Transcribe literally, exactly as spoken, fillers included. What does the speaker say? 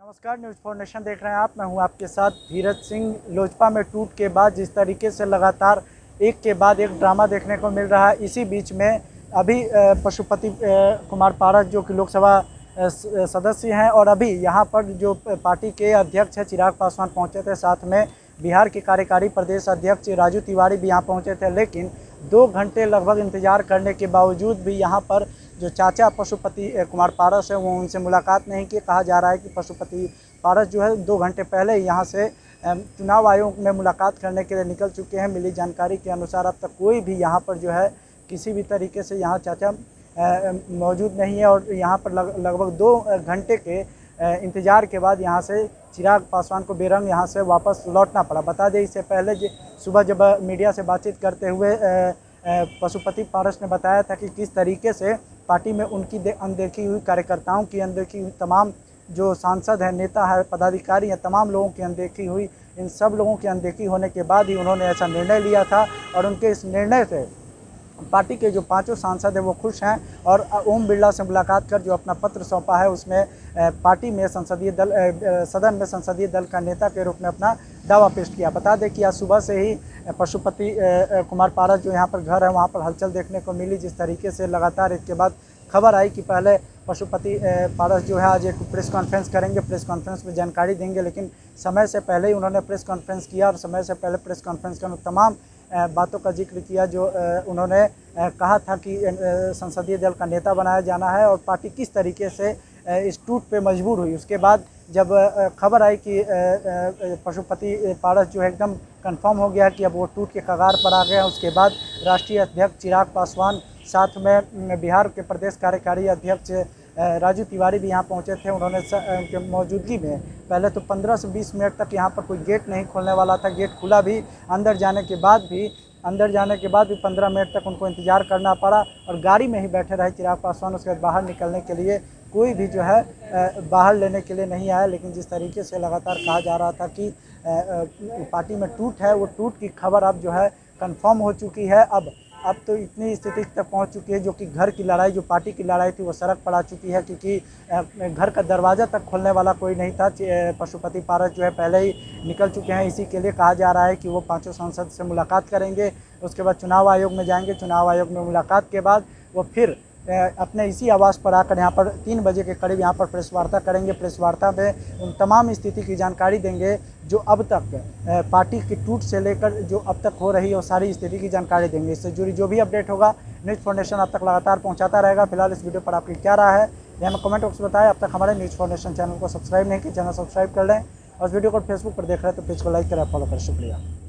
नमस्कार, news For nation देख रहे हैं आप। मैं हूं आपके साथ धीरज सिंह। लोजपा में टूट के बाद जिस तरीके से लगातार एक के बाद एक ड्रामा देखने को मिल रहा है, इसी बीच में अभी पशुपति कुमार पारस जो कि लोकसभा सदस्य हैं और अभी यहां पर जो पार्टी के अध्यक्ष हैं चिराग पासवान पहुंचे थे, साथ में बिहार के कार्यकारी प्रदेश अध्यक्ष राजू तिवारी भी यहां पहुंचे थे। लेकिन दो घंटे लगभग इंतजार करने के बावजूद भी यहां पर जो चाचा पशुपति कुमार पारस है वो उनसे मुलाकात नहीं की। कहा जा रहा है कि पशुपति पारस जो है दो घंटे पहले यहाँ से चुनाव आयोग में मुलाकात करने के लिए निकल चुके हैं। मिली जानकारी के अनुसार अब तक कोई भी यहाँ पर जो है किसी भी तरीके से यहाँ चाचा मौजूद नहीं है और यहाँ पर लग, लगभग दो घंटे के इंतज़ार के बाद यहाँ से चिराग पासवान को बेरंग यहाँ से वापस लौटना पड़ा। बता दें, इससे पहले सुबह जब मीडिया से बातचीत करते हुए पशुपति पारस ने बताया था कि किस तरीके से पार्टी में उनकी अनदेखी हुई, कार्यकर्ताओं की अनदेखी हुई, तमाम जो सांसद हैं, नेता है, पदाधिकारी हैं, तमाम लोगों की अनदेखी हुई। इन सब लोगों की अनदेखी होने के बाद ही उन्होंने ऐसा निर्णय लिया था और उनके इस निर्णय से पार्टी के जो पांचों सांसद हैं वो खुश हैं और ओम बिरला से मुलाकात कर जो अपना पत्र सौंपा है उसमें पार्टी में संसदीय दल सदन में संसदीय दल का नेता के रूप में अपना दावा पेश किया। बता दें कि आज सुबह से ही पशुपति कुमार पारस जो यहाँ पर घर है वहाँ पर हलचल देखने को मिली। जिस तरीके से लगातार इसके बाद खबर आई कि पहले पशुपति पारस जो है आज एक प्रेस कॉन्फ्रेंस करेंगे, प्रेस कॉन्फ्रेंस में जानकारी देंगे, लेकिन समय से पहले ही उन्होंने प्रेस कॉन्फ्रेंस किया और समय से पहले प्रेस कॉन्फ्रेंस का तमाम बातों का जिक्र किया जो उन्होंने कहा था कि संसदीय दल का नेता बनाया जाना है और पार्टी किस तरीके से इस टूट पे मजबूर हुई। उसके बाद जब खबर आई कि पशुपति पारस जो है एकदम कंफर्म हो गया कि अब वो टूट के कगार पर आ गए हैं, उसके बाद राष्ट्रीय अध्यक्ष चिराग पासवान, साथ में बिहार के प्रदेश कार्यकारी अध्यक्ष राजू तिवारी भी यहाँ पहुँचे थे। उन्होंने उनके मौजूदगी में पहले तो पंद्रह से बीस मिनट तक यहाँ पर कोई गेट नहीं खोलने वाला था। गेट खुला भी, अंदर जाने के बाद भी अंदर जाने के बाद भी पंद्रह मिनट तक उनको इंतज़ार करना पड़ा और गाड़ी में ही बैठे रहे चिराग पासवान। उसके बाद बाहर निकलने के लिए कोई भी जो है बाहर लेने के लिए नहीं आया। लेकिन जिस तरीके से लगातार कहा जा रहा था कि पार्टी में टूट है, वो टूट की खबर अब जो है कंफर्म हो चुकी है। अब अब तो इतनी स्थिति तक पहुंच चुकी है जो कि घर की लड़ाई, जो पार्टी की लड़ाई थी वो सड़क पर आ चुकी है, क्योंकि घर का दरवाज़ा तक खोलने वाला कोई नहीं था। पशुपति पारस जो है पहले ही निकल चुके हैं। इसी के लिए कहा जा रहा है कि वो पांचों सांसद से मुलाकात करेंगे, उसके बाद चुनाव आयोग में जाएंगे। चुनाव आयोग में मुलाकात के बाद वो फिर अपने इसी आवास पर आकर यहाँ पर तीन बजे के करीब यहाँ पर प्रेस वार्ता करेंगे। प्रेस वार्ता में उन तमाम स्थिति की जानकारी देंगे जो अब तक पार्टी की टूट से लेकर जो अब तक हो रही है वो सारी स्थिति की जानकारी देंगे। इससे जुड़ी जो भी अपडेट होगा न्यूज़ फॉर नेशन आप तक लगातार पहुँचाता रहेगा। फिलहाल इस वीडियो पर आपकी क्या राय है यह हमें कमेंट बॉक्स में बताएं। अब तक हमारे न्यूज़ फॉर नेशन चैनल को सब्सक्राइब नहीं किया, चैनल सब्सक्राइब कर लें और वीडियो को फेसबुक पर देख रहे हैं तो पेज को लाइक करें, फॉलो करें। शुक्रिया।